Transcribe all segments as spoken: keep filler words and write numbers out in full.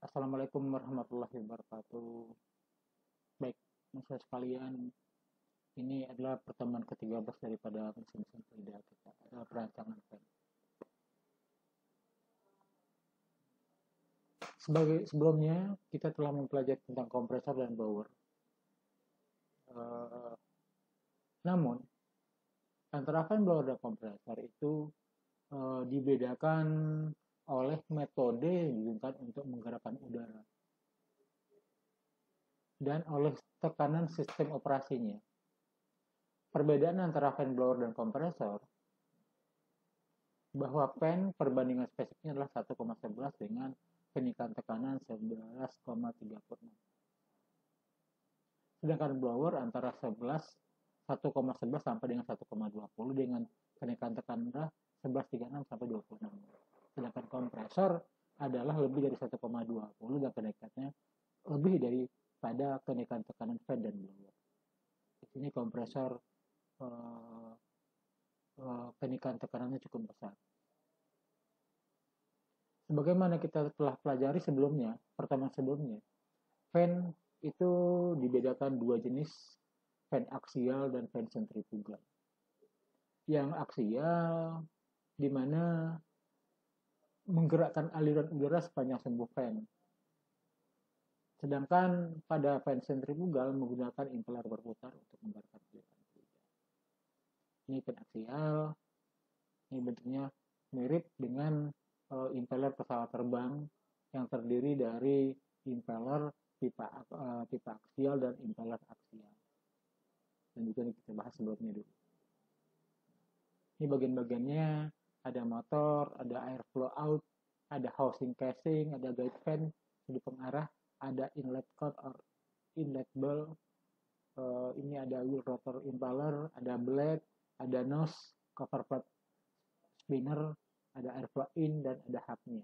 Assalamualaikum warahmatullahi wabarakatuh. Baik, masyarakat sekalian, ini adalah pertemuan ketiga belas daripada mesin-mesin lidah kita, adalah perancangan fan. Sebagai sebelumnya, kita telah mempelajari tentang kompresor dan blower. Uh, namun, antara fan blower dan kompresor itu uh, dibedakan oleh metode yang digunakan untuk menggerakkan udara dan oleh tekanan sistem operasinya. Perbedaan antara fan blower dan kompresor bahwa fan perbandingan spesifiknya adalah satu koma sebelas dengan peningkatan tekanan sebelas koma tiga enam. Sedangkan blower antara sebelas satu koma sebelas sampai dengan satu koma dua puluh dengan peningkatan tekanan sebelas tiga enam sampai dua puluh enam. Sedangkan kompresor adalah lebih dari satu koma dua puluh dan peningkatannya lebih daripada kenaikan tekanan fan dan blower. Di sini kompresor uh, uh, peningkatan tekanannya cukup besar. Sebagaimana kita telah pelajari sebelumnya, pertemuan sebelumnya, fan itu dibedakan dua jenis, fan aksial dan fan sentrifugal. Yang aksial di mana menggerakkan aliran udara sepanjang sumbu fan. Sedangkan pada fan sentrifugal menggunakan impeller berputar untuk menggerakkan aliran udara. Ini fan aksial, ini bentuknya mirip dengan uh, impeller pesawat terbang yang terdiri dari impeller pipa uh, pipa aksial dan impeller aksial. Dan juga kita bahas sebelumnya dulu. Ini bagian-bagiannya, ada motor, ada airflow out, ada housing casing, ada guide fan, jadi pengarah, ada inlet cord or inlet ball, uh, ini ada wheel rotor impeller, ada blade, ada nose, cover plate spinner, ada airflow in dan ada hubnya.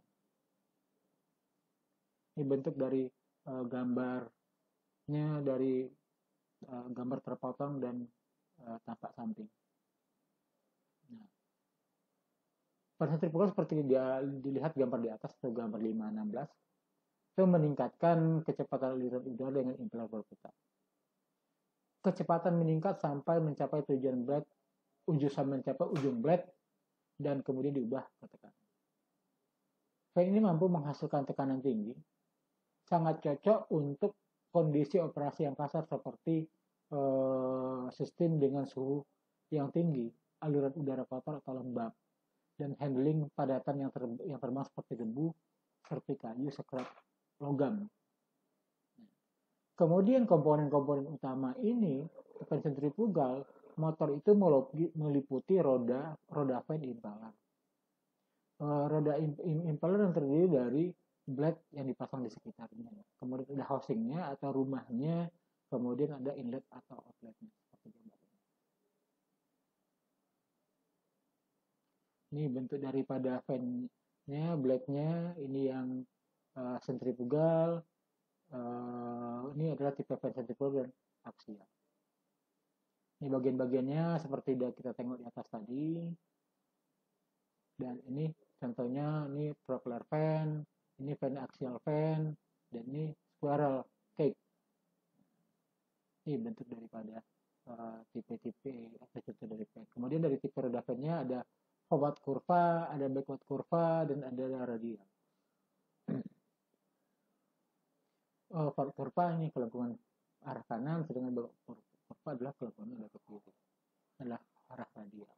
Ini bentuk dari uh, gambarnya dari uh, gambar terpotong dan uh, tampak samping. Nah, pada sentrifugal seperti dia dilihat gambar di atas atau gambar lima enam belas itu meningkatkan kecepatan aliran udara dengan impeller berputar. Kecepatan meningkat sampai mencapai tujuan blade, ujung sampai mencapai ujung blade dan kemudian diubah ke tekanan. Fan ini mampu menghasilkan tekanan tinggi, sangat cocok untuk kondisi operasi yang kasar seperti uh, sistem dengan suhu yang tinggi, aliran udara kotor atau lembab, dan handling padatan yang, ter, yang terbang seperti debu, seperti kayu, scrap, logam. Kemudian komponen-komponen utama ini, fan sentrifugal, motor itu meliputi roda, roda fan impeller. Uh, roda impeller yang terdiri dari blade yang dipasang di sekitarnya. Kemudian ada housingnya atau rumahnya, kemudian ada inlet atau outletnya. Ini bentuk daripada fan-nya, blade-nya, ini yang uh, sentrifugal, uh, ini adalah tipe fan sentrifugal dan aksial. Ini bagian-bagiannya seperti kita tengok di atas tadi. Dan ini contohnya, ini propeller fan, ini fan axial fan, dan ini squirrel cage. Ini bentuk daripada uh, tipe-tipe atau contoh dari fan. Kemudian dari tipe roda fan-nya ada forward kurva, ada backward kurva, dan ada radial. Oh, forward kurva ini kelengkungan arah kanan, sedangkan backward kurva adalah kelengkungan arah ke kiri. Adalah arah radial.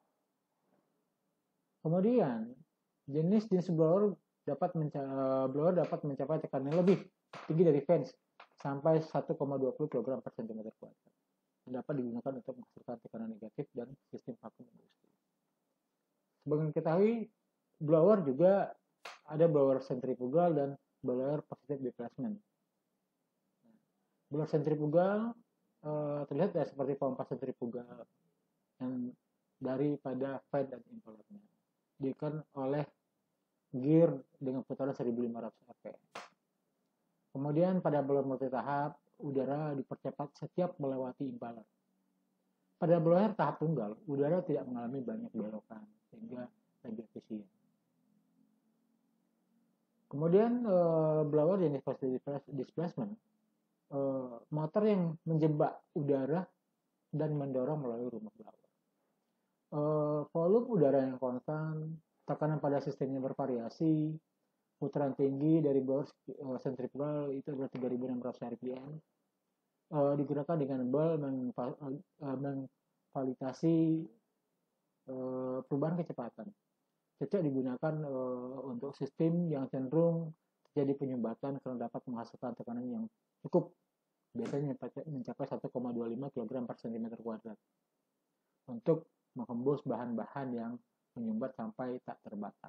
Kemudian jenis-jenis blower dapat mencapai, blower dapat mencapai tekanan lebih tinggi dari fans sampai satu koma dua puluh kilogram per centimeter kuadrat. Dapat digunakan untuk menghasilkan tekanan negatif dan sistem vakum industri. Sebagai diketahui, blower juga ada blower sentrifugal dan blower positive displacement. Blower sentrifugal eh, terlihat ya seperti pompa sentrifugal yang daripada fan dan impellernya. Diikat oleh gear dengan putaran seribu lima ratus R P M. Kemudian pada blower multitahap, udara dipercepat setiap melewati impeller. Pada blower tahap tunggal, udara tidak mengalami banyak belokan sehingga lebih efisien. Kemudian uh, blower jenis positive displacement, uh, motor yang menjebak udara dan mendorong melalui rumah blower. Uh, volume udara yang konstan, tekanan pada sistemnya bervariasi, putaran tinggi dari blower uh, sentrifugal itu adalah tiga ribu enam ratus R P M, uh, digerakkan dengan bel memvalidasi uh, perubahan kecepatan. Cocok digunakan uh, untuk sistem yang cenderung terjadi penyumbatan karena dapat menghasilkan tekanan yang cukup, biasanya mencapai satu koma dua lima kilogram per sentimeter kuadrat, untuk menghembus bahan-bahan yang menyumbat sampai tak terbatas.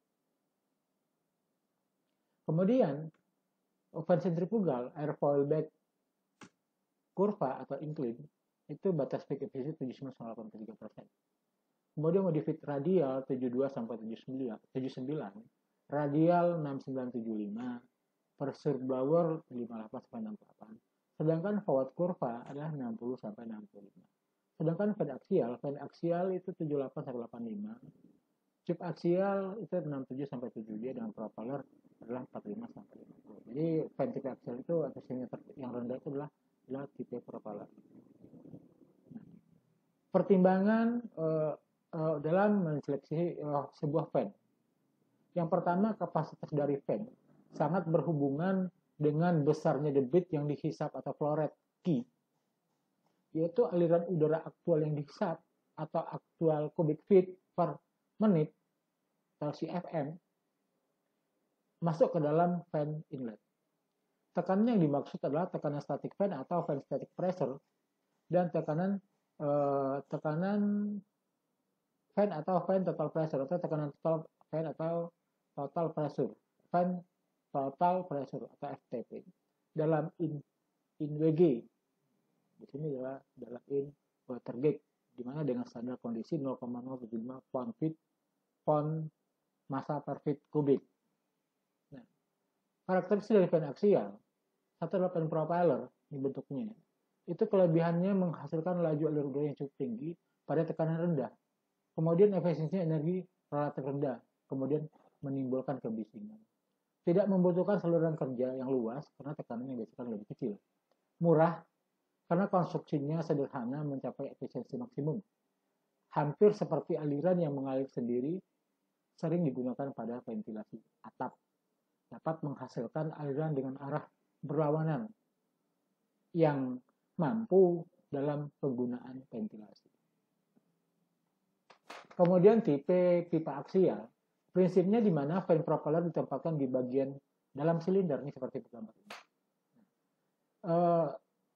Kemudian, fan sentrifugal, airfoil bag kurva atau incline, itu batas peak efisiensi tujuh puluh sembilan koma delapan tiga persen. Kemudian modified radial tujuh puluh dua sampai tujuh puluh sembilan, radial enam puluh sembilan tujuh puluh lima, pressure blower lima puluh delapan sampai enam puluh delapan. Sedangkan forward kurva adalah enam puluh sampai enam puluh lima. Sedangkan fan aksial, fan aksial itu tujuh puluh delapan sampai delapan puluh lima. Tube aksial itu enam puluh tujuh sampai tujuh puluh dua, dengan propeller adalah empat puluh lima sampai lima puluh. Jadi fan tipe aksial itu efisiensinya yang rendah itu adalah adalah tipe propeller. Pertimbangan uh, uh, dalam menseleksi uh, sebuah fan. Yang pertama, kapasitas dari fan sangat berhubungan dengan besarnya debit yang dihisap atau flow rate Q, yaitu aliran udara aktual yang dihisap atau aktual cubic feet per menit atau C F M masuk ke dalam fan inlet. Tekanan yang dimaksud adalah tekanan static fan atau fan static pressure, dan tekanan eh, tekanan fan atau fan total pressure, atau tekanan total fan atau total pressure, fan total pressure atau F T P dalam in in W G. Di sini adalah dalam in water gauge, di mana dengan standar kondisi nol koma nol tujuh lima pound feet pound massa per feet kubik. Nah, karakteristik dari fan aksial, satu adalah fan propeller, ini bentuknya. Itu kelebihannya menghasilkan laju alur udara yang cukup tinggi pada tekanan rendah. Kemudian efisiensi energi relatif rendah, kemudian menimbulkan kebisingan. Tidak membutuhkan saluran kerja yang luas karena tekanannya biasanya lebih kecil. Murah karena konstruksinya sederhana, mencapai efisiensi maksimum. Hampir seperti aliran yang mengalir sendiri, sering digunakan pada ventilasi atap. Dapat menghasilkan aliran dengan arah berlawanan yang mampu dalam penggunaan ventilasi. Kemudian tipe pipa aksial, prinsipnya di mana fan propeller ditempatkan di bagian dalam silinder, ini seperti gambar ini. Uh,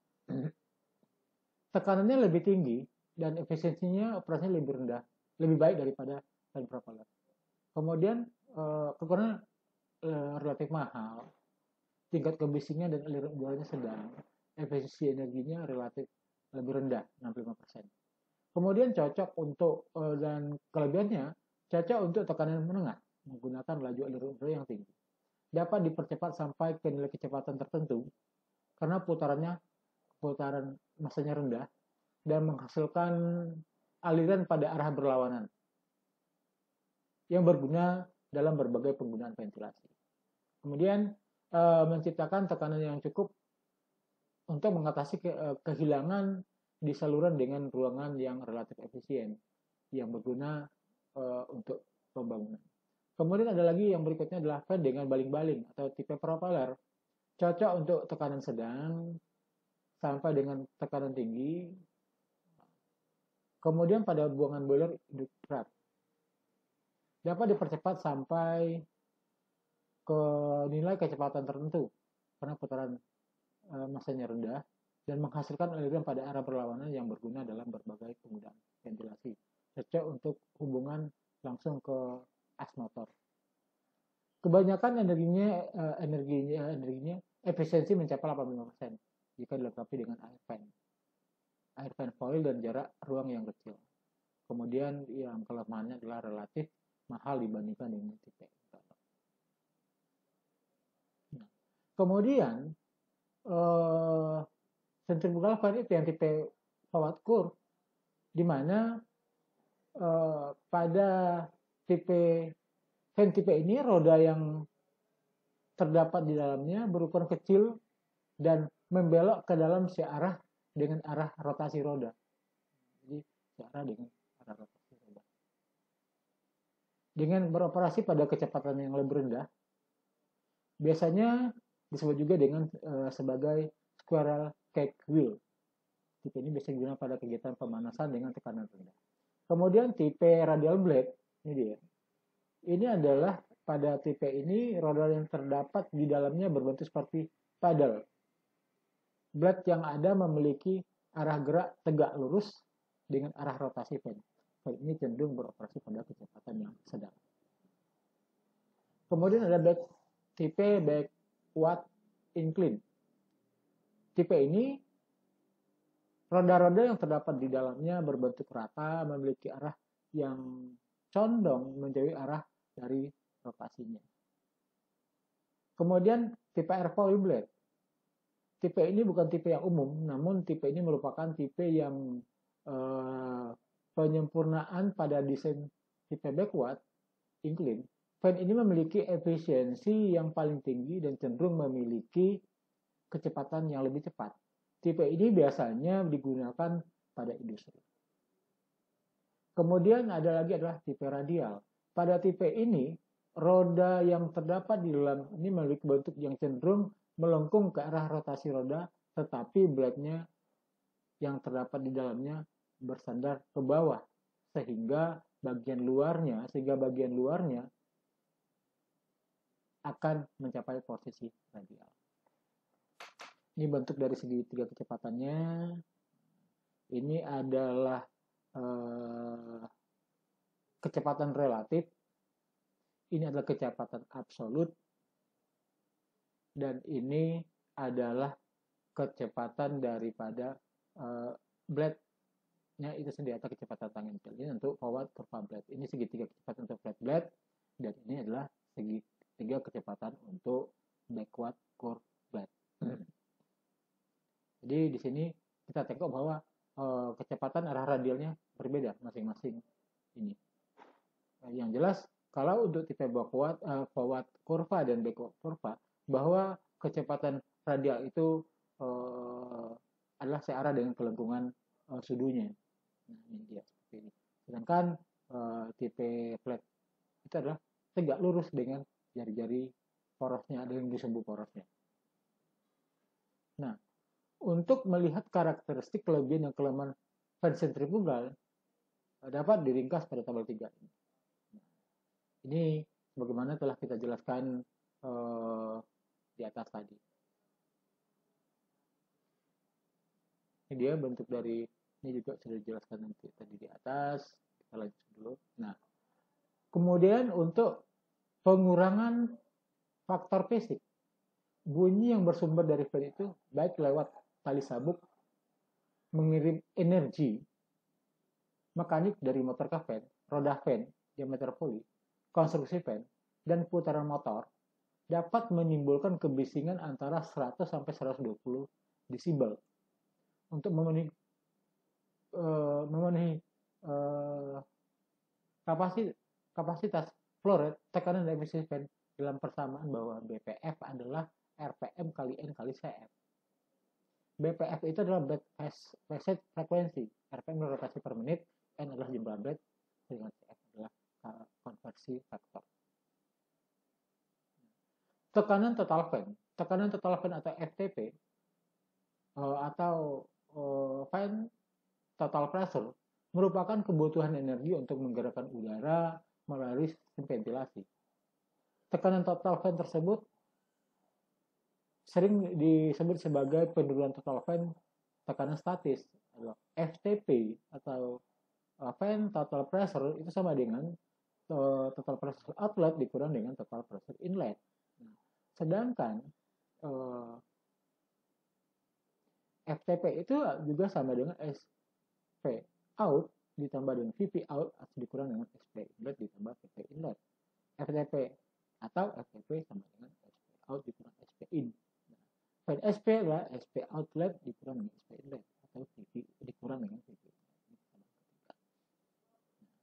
tekanannya lebih tinggi dan efisiensinya operasinya lebih rendah, lebih baik daripada fan propeller. Kemudian uh, kekurangan uh, relatif mahal, tingkat kebisingan dan aliran udaranya sedang, efisiensi energinya relatif lebih rendah, enam puluh lima persen. Kemudian cocok untuk, dan kelebihannya, cocok untuk tekanan menengah, menggunakan laju aliran udara yang tinggi. Dapat dipercepat sampai ke nilai kecepatan tertentu, karena putarannya, putaran masanya rendah, dan menghasilkan aliran pada arah berlawanan, yang berguna dalam berbagai penggunaan ventilasi. Kemudian, menciptakan tekanan yang cukup untuk mengatasi ke, kehilangan di saluran dengan ruangan yang relatif efisien, yang berguna uh, untuk pembangunan. Kemudian ada lagi yang berikutnya adalah fan dengan baling-baling atau tipe propeller, cocok untuk tekanan sedang sampai dengan tekanan tinggi. Kemudian pada buangan boiler berat, dapat dipercepat sampai ke nilai kecepatan tertentu karena putaran uh, masanya rendah, dan menghasilkan aliran pada arah berlawanan yang berguna dalam berbagai penggunaan ventilasi. Cocok untuk hubungan langsung ke as motor. Kebanyakan energinya, eh, energinya, energinya efisiensi mencapai delapan puluh lima persen jika dilengkapi dengan air fan, air fan foil dan jarak ruang yang kecil. Kemudian yang kelemahannya adalah relatif mahal dibandingkan dengan tipe. Nah, kemudian eh, centrifugal fan itu yang tipe forward curve, di mana eh, pada tipe fan tipe ini roda yang terdapat di dalamnya berukuran kecil dan membelok ke dalam searah dengan arah rotasi roda. Jadi searah dengan arah rotasi roda. Dengan beroperasi pada kecepatan yang lebih rendah, biasanya disebut juga dengan uh, sebagai squirrel cake wheel. Tipe ini biasanya digunakan pada kegiatan pemanasan dengan tekanan rendah. Kemudian tipe radial blade, ini dia. Ini adalah pada tipe ini roda yang terdapat di dalamnya berbentuk seperti paddle. Blade yang ada memiliki arah gerak tegak lurus dengan arah rotasi fan. Fan ini cenderung beroperasi pada kecepatan yang sedang. Kemudian ada blade tipe backward incline. Tipe ini roda-roda yang terdapat di dalamnya berbentuk rata, memiliki arah yang condong menjauhi arah dari rotasinya. Kemudian tipe airfoil blade. Tipe ini bukan tipe yang umum, namun tipe ini merupakan tipe yang eh, penyempurnaan pada desain tipe backward incline. Fan ini memiliki efisiensi yang paling tinggi dan cenderung memiliki kecepatan yang lebih cepat. Tipe ini biasanya digunakan pada industri. Kemudian ada lagi adalah tipe radial. Pada tipe ini, roda yang terdapat di dalam ini memiliki bentuk yang cenderung melengkung ke arah rotasi roda, tetapi blade-nya yang terdapat di dalamnya bersandar ke bawah, sehingga bagian luarnya, sehingga bagian luarnya akan mencapai posisi radial. Ini bentuk dari segitiga kecepatannya. Ini adalah eh, kecepatan relatif. Ini adalah kecepatan absolut. Dan ini adalah kecepatan daripada eh, blade-nya itu sendiri atau kecepatan tangensial. Ini untuk forward kurva blade. Ini segitiga kecepatan untuk flat blade. Dan ini adalah segitiga kecepatan untuk backward curve blade. Jadi di sini kita tengok bahwa uh, kecepatan arah radialnya berbeda masing-masing ini. Nah, yang jelas kalau untuk tipe backward, uh, forward kurva dan backward kurva, bahwa kecepatan radial itu uh, adalah searah dengan kelengkungan uh, sudunya. Nah, ini dia seperti ini. Sedangkan uh, tipe flat itu adalah tegak lurus dengan jari-jari porosnya, dengan sumbu porosnya. Nah, untuk melihat karakteristik kelebihan dan kelemahan fan sentrifugal dapat diringkas pada tabel tiga ini. Ini bagaimana telah kita jelaskan eh, di atas tadi. Ini dia bentuk dari, ini juga sudah dijelaskan nanti tadi di atas. Kita lanjut dulu. Nah, kemudian untuk pengurangan faktor fisik, bunyi yang bersumber dari fan itu baik lewat tali sabuk mengirim energi mekanik dari motor ke fan, roda fan, diameter poli, konstruksi fan, dan putaran motor dapat menimbulkan kebisingan antara seratus sampai seratus dua puluh desibel. Untuk memenuhi uh, memenuhi uh, kapasitas kapasitas flow rate, tekanan dan efisiensi fan dalam persamaan bahwa B P F adalah R P M kali N kali C F. B P F itu adalah blade phase frekuensi, R P M adalah rotasi per menit, N adalah jumlah blade, dengan C F adalah konversi faktor. Tekanan total fan, tekanan total fan atau F T P atau fan total pressure merupakan kebutuhan energi untuk menggerakkan udara melalui sistem ventilasi. Tekanan total fan tersebut sering disebut sebagai penurunan total fan tekanan statis. F T P atau fan total pressure itu sama dengan total pressure outlet dikurang dengan total pressure inlet. Nah, sedangkan uh, F T P itu juga sama dengan S P out ditambah dengan V P out dikurang dengan S P inlet ditambah V P inlet. F T P atau F T P sama dengan S P out dikurang S P in. Fan S P adalah S P outlet dikurang dengan S P inlet atau V P dikurang dengan V P inlet.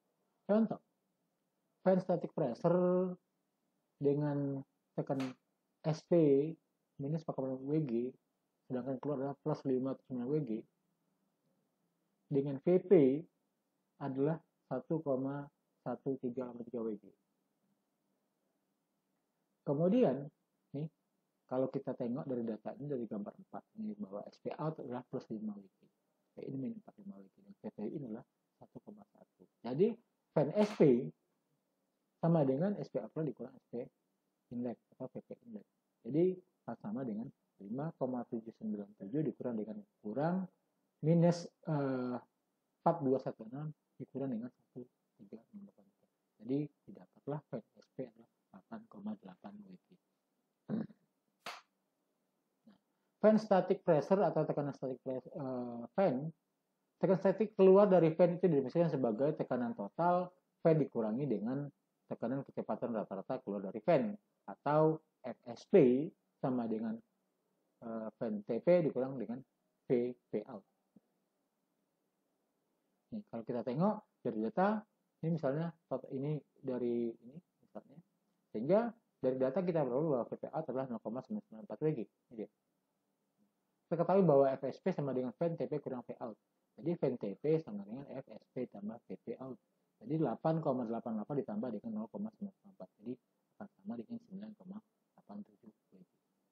Contoh, fan static pressure dengan tekanan S P minus empat koma lima W G, sedangkan keluar adalah plus lima ratus sembilan W G, dengan V P adalah satu koma satu tiga tiga W G. Kemudian, nih, kalau kita tengok dari data ini, dari gambar empat, ini bahwa S P out adalah plus lima W G. S P in minus empat puluh lima W G, dan V P in adalah satu koma satu. Jadi, fan S P sama dengan S P outlet dikurang S P inlet atau V P inlet. Jadi, sama dengan lima koma tujuh sembilan tujuh dikurang dengan kurang minus eh, empat dua satu enam dikurang dengan satu tiga enam delapan. Jadi, didapatlah fan S P adalah delapan koma delapan W G. Nah, fan static pressure atau tekanan static pressure, uh, fan tekanan statik keluar dari fan itu didefinisikan sebagai tekanan total fan dikurangi dengan tekanan kecepatan rata-rata keluar dari fan, atau F S P sama dengan uh, fan T P dikurang dengan V P out. Nih, kalau kita tengok dari data ini, misalnya ini dari ini misalnya, sehingga dari data kita perlu bahwa V P out adalah nol koma sembilan sembilan empat W G. Ini dia. Kita ketahui bahwa F S P sama dengan fan T P kurang V out. Jadi fan T P sama dengan F S P tambah V P out. Jadi delapan koma delapan delapan ditambah dengan nol koma sembilan sembilan empat. Jadi akan sama dengan sembilan koma delapan tujuh W G.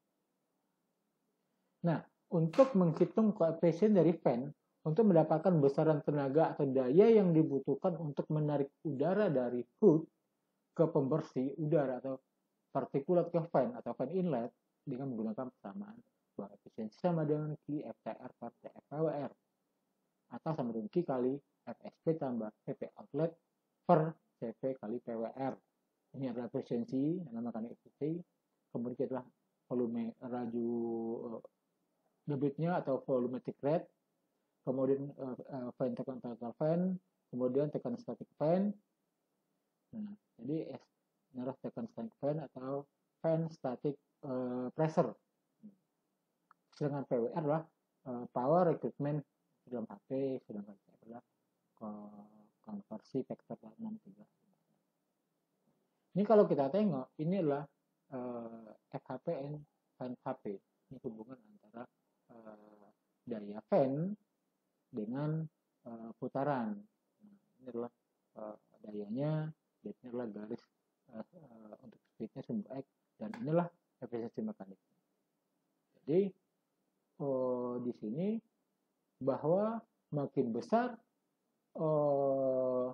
Nah, untuk menghitung koefisien dari fan, untuk mendapatkan besaran tenaga atau daya yang dibutuhkan untuk menarik udara dari hood ke pembersih udara atau partikulat ke fan atau fan inlet dengan menggunakan persamaan bahwa efisiensi sama dengan Q F T R per T F P W R, atau sama dengan Q kali F S P tambah V P outlet per C P kali P W R. Ini adalah efisiensi, yang namakan efisiensi. Kemudian adalah volume laju uh, debitnya atau volumetric rate. Kemudian uh, uh, fan tekanan total fan, kemudian tekanan static fan. Nah, jadi ini adalah tekanan static fan atau fan static uh, pressure. Sedangkan P W R adalah uh, power recruitment dalam H P, sedangkan P adalah konversi vektor enam tiga. Ini kalau kita tengok, ini adalah uh, F H P and fan H P. Ini hubungan antara uh, daya fan dengan uh, putaran. Nah, ini adalah uh, dayanya, dan ini adalah garis uh, uh, untuk speednya sumbu X, dan inilah efisiensi mekanik. Jadi uh, di sini bahwa makin besar uh,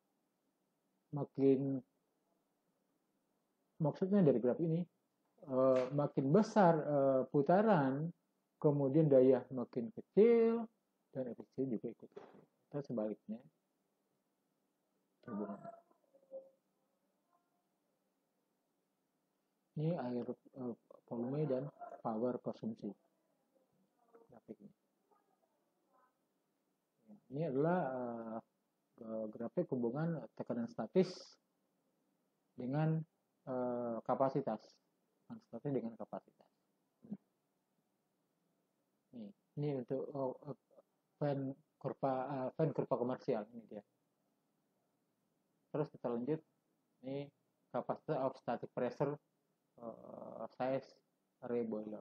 makin maksudnya dari graf ini uh, makin besar uh, putaran, kemudian daya makin kecil dan efisiensi juga ikut kecil. Atau sebaliknya hubungan. Ini air uh, volume dan power konsumsi grafiknya. Ini adalah uh, grafik hubungan tekanan statis dengan uh, kapasitas, tekanan statis dengan kapasitas. Ini, ini untuk uh, fan kurva uh, fan kurva komersial, ini dia. Terus kita lanjut, ini kapasitas of static pressure uh, size array boiler.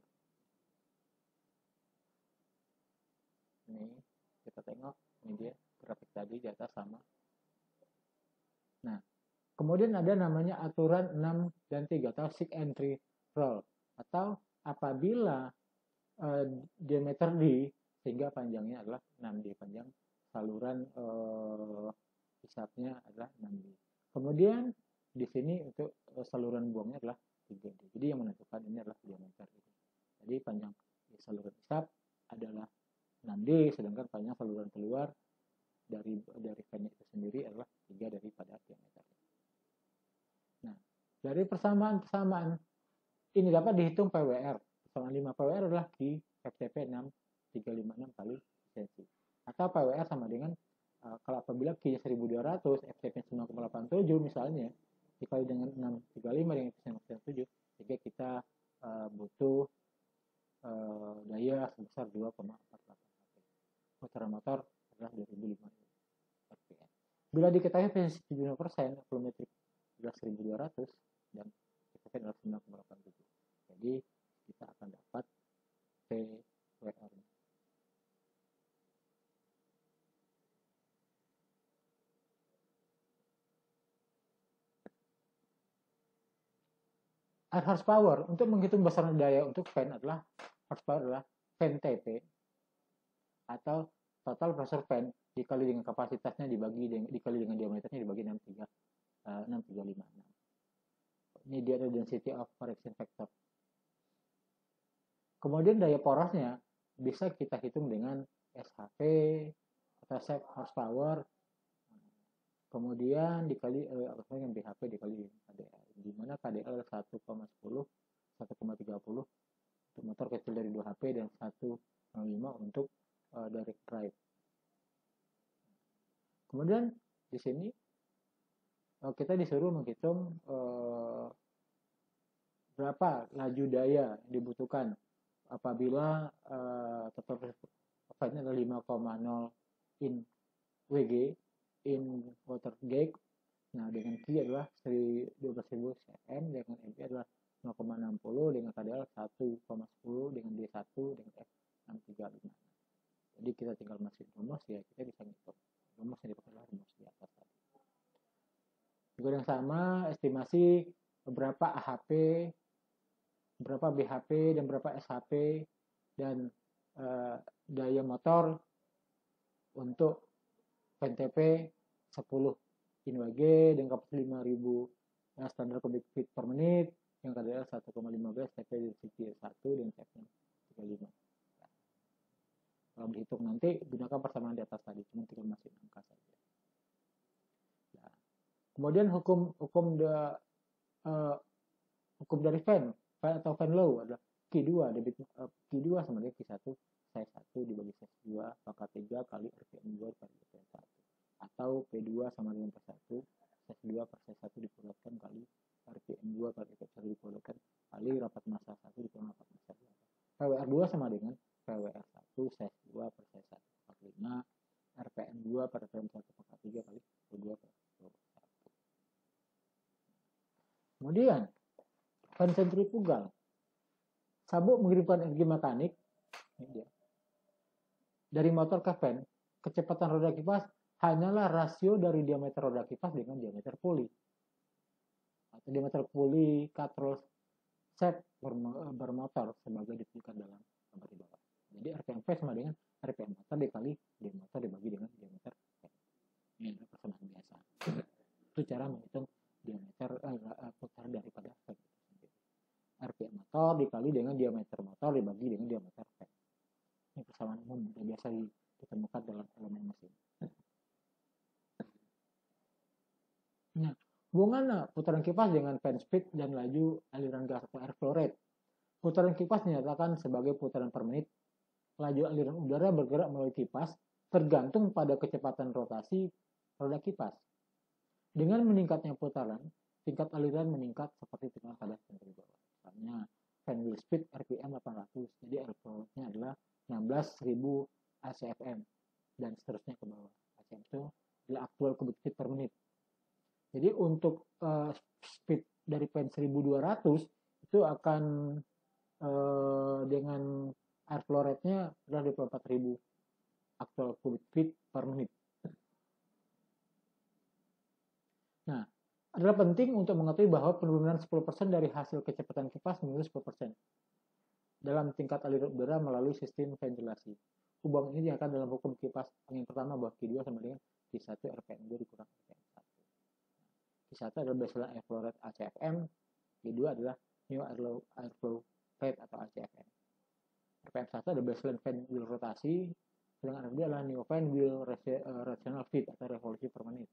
Ini kita tengok, ini dia grafik tadi di atas sama. Nah, kemudian ada namanya aturan enam dan tiga atau six entry rule, atau apabila uh, diameter D sehingga panjangnya adalah enam D, panjang saluran uh, hisapnya adalah enam D. Kemudian di sini untuk uh, saluran buangnya adalah tiga D. Jadi yang menentukan ini adalah diameter ini. Jadi panjang saluran hisap adalah enam D, sedangkan panjang saluran keluar dari dari fan itu sendiri adalah tiga daripada diameter. Nah, dari persamaan-persamaan ini dapat dihitung P W R. Persamaan lima P W R adalah Q F T P enam tiga lima enam kali efisiensi. Atau P W R sama dengan uh, kalau apabila Q-nya seribu dua ratus, F T P sembilan koma delapan tujuh misalnya, dikali dengan enam tiga lima dengan efisiensi enam tiga tujuh, sehingga kita uh, butuh uh, daya sebesar dua koma empat delapan H P. Putaran motor adalah dua ribu lima ratus R P M. Bila diketahui efisiensi tujuh puluh lima persen, volumetrik adalah seribu dua ratus dan F T P adalah sembilan koma delapan tujuh. Jadi kita akan dapat P W R. Air horsepower untuk menghitung besaran daya untuk fan adalah horsepower adalah fan T P atau total pressure fan dikali dengan kapasitasnya dibagi dengan dikali dengan diameternya dibagi enam tiga enam tiga lima enam. Ini dia ada density of correction factor. Kemudian daya porosnya bisa kita hitung dengan S H P atau set horsepower, kemudian dikali eh, apa namanya B H P dikali K D L, di mana K D L satu koma sepuluh, satu koma tiga puluh untuk motor kecil dari dua H P dan satu koma lima untuk uh, direct drive. Kemudian di sini uh, kita disuruh menghitung uh, berapa laju daya yang dibutuhkan apabila uh, total fan-nya adalah lima koma nol in W G in water gauge. Nah, dengan Q adalah dua belas ribu cm, dengan M P adalah nol koma enam nol, dengan K D L satu koma sepuluh, dengan D satu, dengan F enam tiga lima. Jadi kita tinggal masukin rumus, ya kita bisa ngitung. Rumus yang dipakai adalah rumus di atas tadi. Juga yang sama, estimasi berapa A H P, berapa B H P, dan berapa S H P, dan uh, daya motor untuk fan T P sepuluh in W G dengan kapasitas lima ribu ya, standar kubik feet per menit, yang K D L satu koma lima belas, T P density satu dan T P tiga puluh lima. Nah, kalau dihitung nanti gunakan persamaan di atas tadi, cuma tinggal masukin angka saja. Nah, kemudian hukum hukum de, uh, hukum dari fan, fan atau fan law adalah Q dua debit uh, Q dua sama dengan Q satu saya satu dibagi saya dua pangkat tiga kali R P M dua kali R P M satu, atau P dua sama dengan P satu S dua per S satu dibulatkan kali R P M dua kali R P M satu dibulatkan kali rapat massa satu dikurang rapat massa dua. P W R dua sama dengan P W R satu S dua per S satu per lima, R P M dua per R P M satu per tiga kali P dua per P satu. Kemudian fan sentrifugal, sabuk mengirimkan energi mekanik ini dia, dari motor ke fan. Kecepatan roda kipas hanyalah rasio dari diameter roda kipas dengan diameter puli. Atau diameter puli katrol set bermotor sebagai ditentukan dalam gambar di bawah. Jadi R P M V sama dengan R P M motor dikali diameter dibagi dengan diameter fan. Ini adalah persamaan biasa. Itu cara menghitung diameter eh, putar daripada fan. R P M motor dikali dengan diameter motor dibagi dengan diameter fan. Ini persamaan umum yang biasa ditemukan dalam elemen mesin. Nah, hubungan putaran kipas dengan fan speed dan laju aliran gas atau air flow rate. Putaran kipas dinyatakan sebagai putaran per menit. Laju aliran udara bergerak melalui kipas tergantung pada kecepatan rotasi roda kipas. Dengan meningkatnya putaran, tingkat aliran meningkat seperti tingkat pada fan di bawah. Misalnya fan wheel speed R P M delapan ratus, jadi air flow-nya adalah enam belas ribu A C F M dan seterusnya ke bawah. A C F M itu adalah actual cubic feet per menit. Jadi untuk uh, speed dari fan seribu dua ratus itu akan uh, dengan air flow rate-nya adalah dua puluh empat ribu actual cubic feet per menit. Nah, adalah penting untuk mengetahui bahwa penurunan sepuluh persen dari hasil kecepatan kipas menurut sepuluh persen dalam tingkat aliran udara melalui sistem ventilasi. Hubungan ini diangkat dalam hukum kipas angin pertama bahwa Q dua sama dengan Q satu R P M dua dikurang R P M satu. Q satu adalah baseline air flow rate A C F M, Q dua adalah new air flow rate atau A C F M. R P M satu adalah baseline fan wheel rotasi, sedangkan R P M dua adalah new fan wheel rotational speed atau revolusi per menit.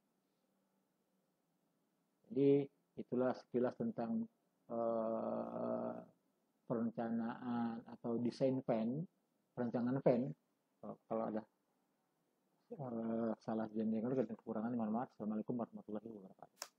Jadi itulah sekilas tentang uh, perencanaan atau desain fan, perencanaan fan. Kalau ada uh, salah dan kekurangan, mohon maaf. Assalamualaikum warahmatullahi wabarakatuh.